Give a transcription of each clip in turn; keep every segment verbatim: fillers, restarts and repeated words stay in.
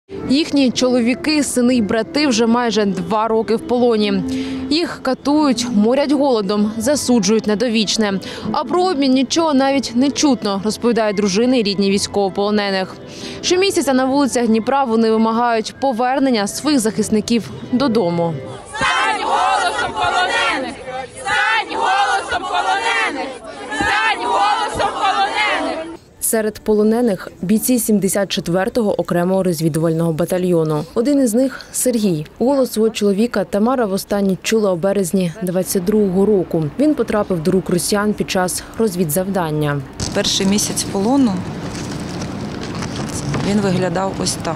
Їхні чоловіки, сини й брати вже майже два роки в полоні. Їх катують, морять голодом, засуджують на довічне. А про обмін нічого навіть не чутно, розповідають дружини і рідні військовополонених. Щомісяця на вулицях Дніпра вони вимагають повернення своїх захисників додому. Стань голосом полонених! Стань голосом полонених! Стань голосом полонених! Серед полонених – бійці сімдесят четвертого окремого розвідувального батальйону. Один із них – Сергій. Голос свого чоловіка Тамара востаннє чула у березні двадцять другого року. Він потрапив до рук росіян під час розвідзавдання. Перший місяць полону він виглядав ось так.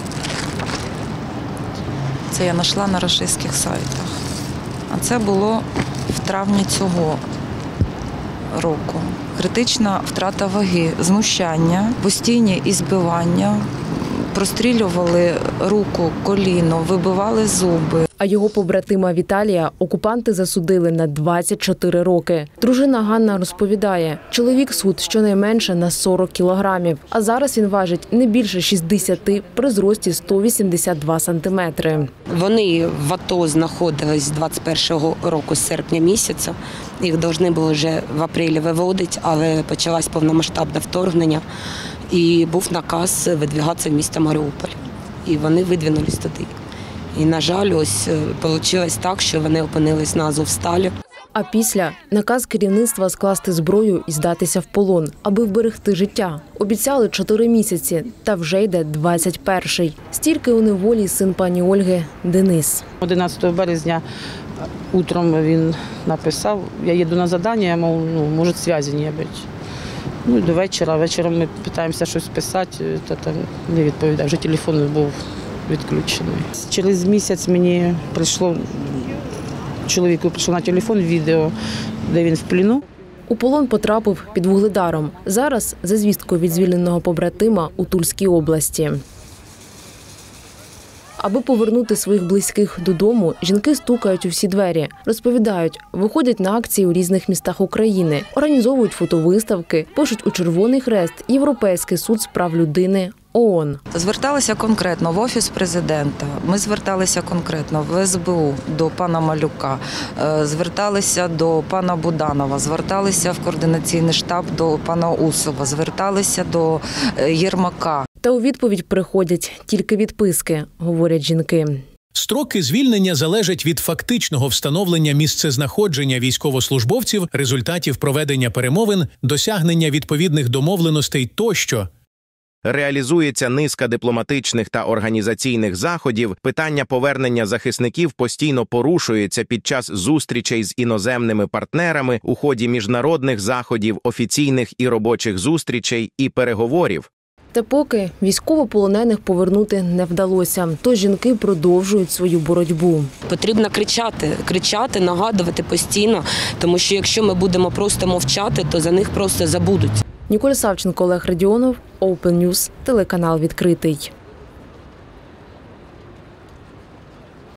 Це я знайшла на рашистських сайтах. А це було в травні цього року. Критична втрата ваги, знущання, постійні ізбивання, прострілювали руку, коліно, вибивали зуби. А його побратима Віталія окупанти засудили на двадцять чотири роки. Дружина Ганна розповідає, чоловік схуд щонайменше на сорок кілограмів, а зараз він важить не більше шістдесят при зрості сто вісімдесят два сантиметри. Вони в АТО знаходились з двадцять першого року, з серпня місяця. Їх повинні були вже в апрелі виводити, але почалось повномасштабне вторгнення і був наказ видвигатися в місто Маріуполь. І вони видвинулись туди. І, на жаль, ось вийшло так, що вони опинились на Азовсталі. А після – наказ керівництва скласти зброю і здатися в полон, аби вберегти життя. Обіцяли чотири місяці, та вже йде двадцять перший. Стільки у неволі син пані Ольги Денис. одинадцятого березня утром він написав, я їду на завдання, мов, ну, може, зв'язку не бути. Ну, до вечора. Вечором ми намагаємося щось писати, та там не відповідає. Вже телефон був відключений. Через місяць мені прийшло, чоловіку прийшло на телефон відео, де він в плену. У полон потрапив під Вугледаром. Зараз за звісткою від звільненого побратима у Тульській області. Аби повернути своїх близьких додому, жінки стукають у всі двері. Розповідають, виходять на акції у різних містах України, організовують фотовиставки, пишуть у Червоний Хрест, Європейський суд з прав людини, ООН. Зверталися конкретно в Офіс президента, ми зверталися конкретно в ес бе у до пана Малюка, зверталися до пана Буданова, зверталися в координаційний штаб до пана Усова, зверталися до Єрмака. Та у відповідь приходять тільки відписки, говорять жінки. Строки звільнення залежать від фактичного встановлення місцезнаходження військовослужбовців, результатів проведення перемовин, досягнення відповідних домовленостей тощо. Реалізується низка дипломатичних та організаційних заходів, питання повернення захисників постійно порушується під час зустрічей з іноземними партнерами у ході міжнародних заходів, офіційних і робочих зустрічей і переговорів. Та поки військовополонених повернути не вдалося, то жінки продовжують свою боротьбу. Потрібно кричати, кричати, нагадувати постійно, тому що якщо ми будемо просто мовчати, то за них просто забудуть. Ніколя Савченко, Олег Радіонов, Open News, телеканал «Відкритий».